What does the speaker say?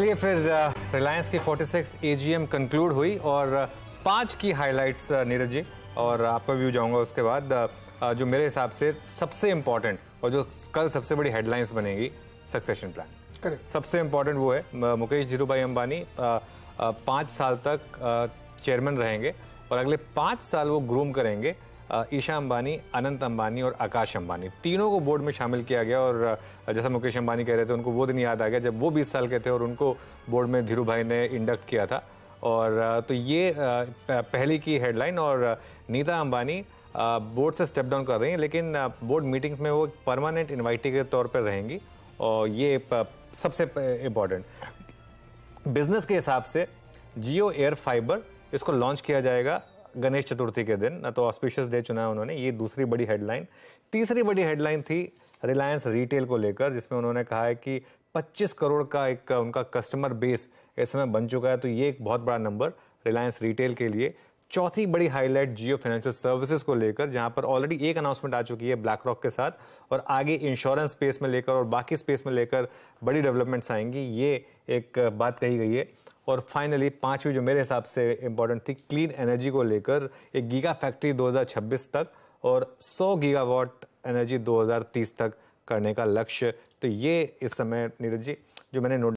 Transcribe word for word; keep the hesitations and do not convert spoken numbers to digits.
चलिए फिर रिलायंस की छियालीस एजीएम कंक्लूड हुई और पांच की हाइलाइट्स नीरज जी और आपका व्यू जाऊंगा उसके बाद जो मेरे हिसाब से सबसे इंपॉर्टेंट और जो कल सबसे बड़ी हेडलाइंस बनेगी सक्सेशन प्लान। करेक्ट। सबसे इंपॉर्टेंट वो है मुकेश धीरूभाई अंबानी पाँच साल तक चेयरमैन रहेंगे और अगले पाँच साल वो ग्रूम करेंगे ईशा अंबानी, अनंत अंबानी और आकाश अंबानी, तीनों को बोर्ड में शामिल किया गया। और जैसा मुकेश अंबानी कह रहे थे, उनको वो दिन याद आ गया जब वो बीस साल के थे और उनको बोर्ड में धीरू भाई ने इंडक्ट किया था। और तो ये पहली की हेडलाइन। और नीता अंबानी बोर्ड से स्टेप डाउन कर रही हैं, लेकिन बोर्ड मीटिंग्स में वो परमानेंट इन्वाइटी के तौर पर रहेंगी। और ये सबसे इम्पोर्टेंट बिजनेस के हिसाब से जियो एयर फाइबर इसको लॉन्च किया जाएगा गणेश चतुर्थी के दिन, ना तो ऑस्पिशियस डे चुना है उन्होंने। ये दूसरी बड़ी हेडलाइन। तीसरी बड़ी हेडलाइन थी रिलायंस रिटेल को लेकर, जिसमें उन्होंने कहा है कि पच्चीस करोड़ का एक उनका कस्टमर बेस इस समय बन चुका है, तो ये एक बहुत बड़ा नंबर रिलायंस रिटेल के लिए। चौथी बड़ी हाईलाइट जियो फाइनेंशियल सर्विसेज को लेकर, जहां पर ऑलरेडी एक अनाउंसमेंट आ चुकी है ब्लैक रॉक के साथ, और आगे इंश्योरेंस स्पेस में लेकर और बाकी स्पेस में लेकर बड़ी डेवलपमेंट्स आएंगी, ये एक बात कही गई है। और फाइनली पांचवी जो मेरे हिसाब से इंपॉर्टेंट थी, क्लीन एनर्जी को लेकर एक गीगा फैक्ट्री दो हज़ार छब्बीस तक और सौ गीगावाट एनर्जी दो हज़ार तीस तक करने का लक्ष्य। तो ये इस समय नीरज जी जो मैंने नोट